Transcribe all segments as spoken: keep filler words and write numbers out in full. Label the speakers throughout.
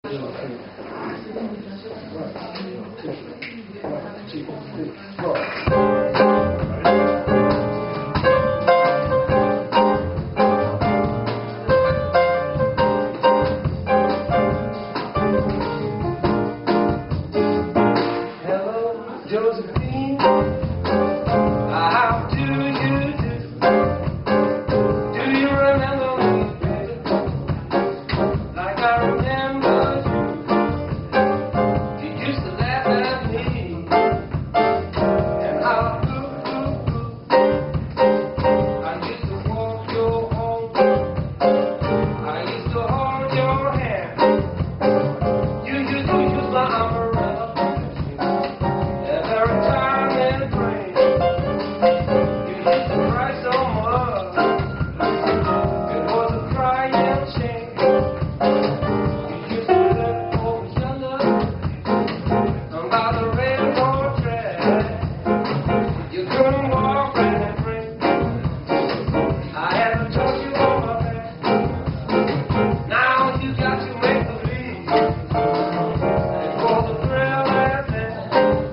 Speaker 1: Hello, Josephine. How do you do? Do you remember me, baby? Like I remember you. You used to laugh at me. And how ooh, ooh, ooh. I used to walk your home. I used to hold your hand. You used to use my umbrella. Every time it rained, you used to cry so much. It was a crying shame. You used to live over yonder, by the railroad track. You couldn't walk when it rained. I had to touch you on my back. Now you got to make believe. It was a thrill and then.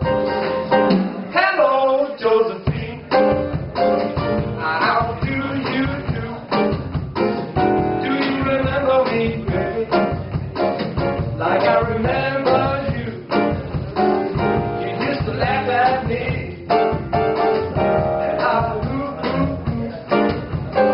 Speaker 1: Hello, Josephine. How do you do? Do you remember me, baby? Like I remember you. You used to laugh at me. And how ooh, ooh,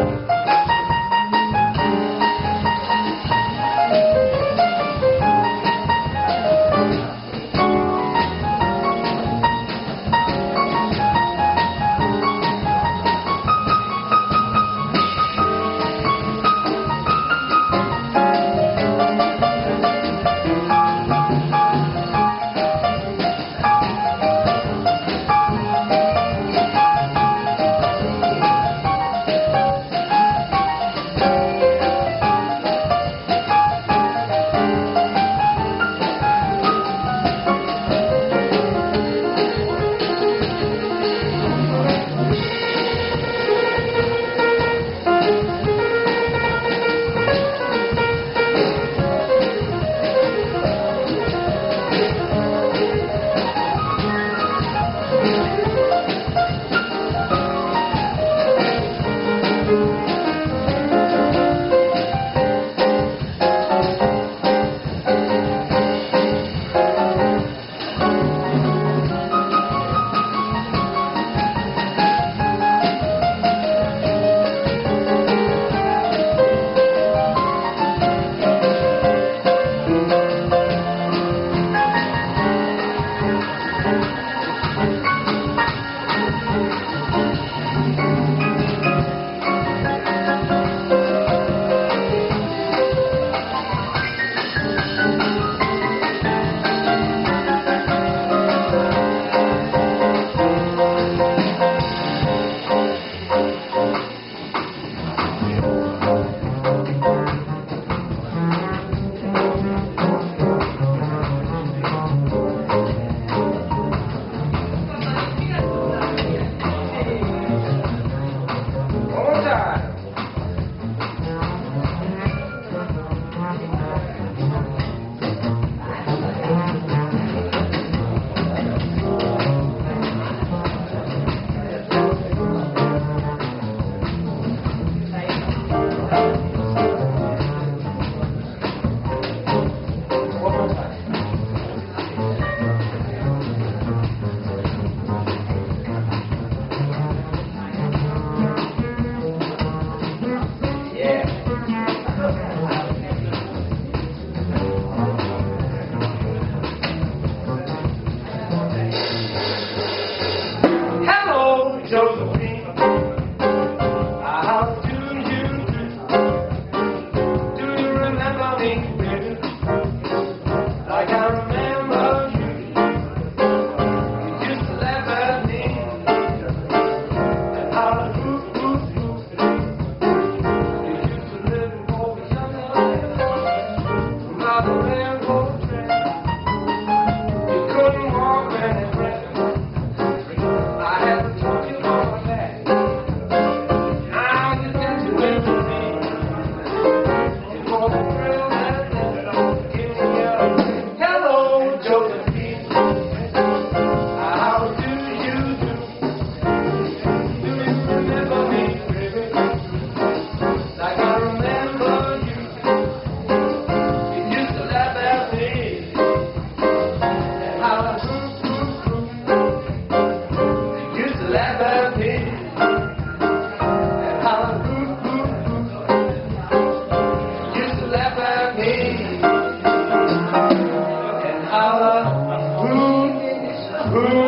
Speaker 1: one time. One more time. Yeah. Hello, Josephine. How do you do? Do you remember me, baby? Like I remember you. You used to laugh at me. And how ooh, ooh, ooh. You used to live over yonder, by the railroad track. You couldn't walk when it rained. I had to talk you on my back. Ooh.